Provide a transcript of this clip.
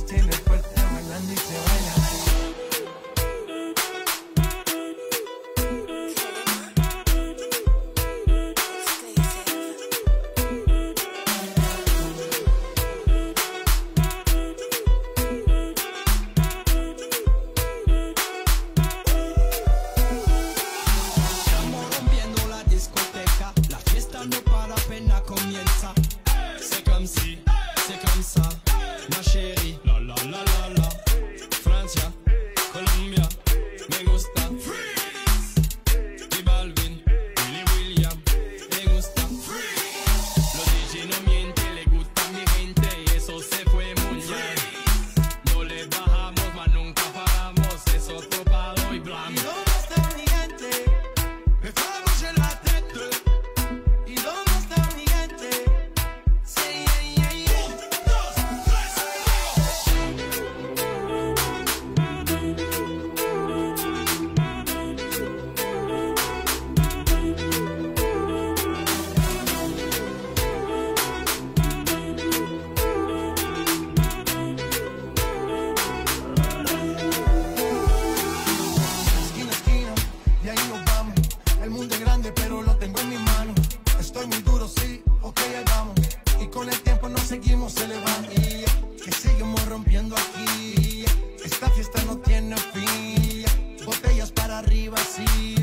noche en el fuerte bailando y se baila así. No para, apenas comienza. C'est comme si, c'est comme ça, ma chérie. La la la la la. Francia, Colombia, me gusta. Freeze. Y Balvin, Willy William, me gusta. Freeze. Los DJ no mienten, le gusta a mi gente y eso se fue muy bien. No le bajamos, mas nunca paramos, es otro palo y blanco. ¿Y dónde está mi gente? Me famos en la tête. ¿Y dónde está mi gente? Sí, yeah, yeah, yeah. 1, 2, 3. Esquina a esquina, y ahí nos vamos. El mundo es grande, pero lo tengo en mi mano. Estoy muy duro, sí, ok, ahí vamos. Y con el tiempo nos seguimos elevando. Y que seguimos rompiendo aquí. Esta fiesta no tiene fin. Botellas para arriba, sí.